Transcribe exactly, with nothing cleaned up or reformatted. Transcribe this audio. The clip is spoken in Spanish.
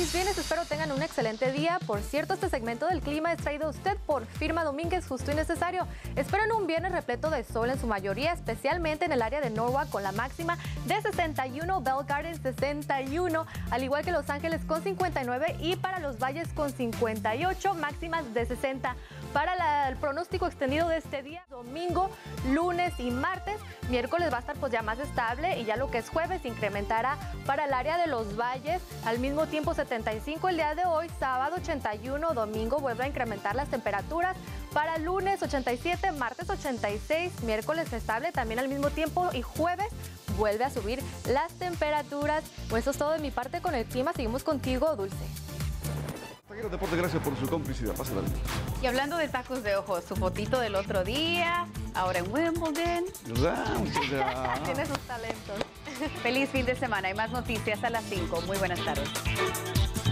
mis bienes, espero tengan un excelente día. Por cierto, este segmento del clima es traído a usted por Firma Domínguez, justo y necesario. Esperan un viernes repleto de sol en su mayoría, especialmente en el área de Norwalk con la máxima de sesenta y uno, Bell Garden sesenta y uno, al igual que Los Ángeles con cincuenta y nueve y para Los Valles con cincuenta y ocho, máximas de sesenta. Para la, el pronóstico extendido de este día, domingo, lunes y martes, miércoles va a estar pues ya más estable y ya lo que es jueves incrementará para el área de Los Valles, al mismo tiempo setenta y cinco el día de hoy, sábado ochenta y uno, domingo vuelve a incrementar las temperaturas, para lunes ochenta y siete, martes ochenta y seis, miércoles estable también al mismo tiempo y jueves vuelve a subir las temperaturas. Pues eso es todo de mi parte con el clima, seguimos contigo, Dulce. Taquero Deporte, gracias por su complicidad. Pásala. Y hablando de tacos de ojos, su fotito del otro día, ahora en Wimbledon. Tiene sus talentos. Feliz fin de semana. Hay más noticias a las cinco. Muy buenas tardes.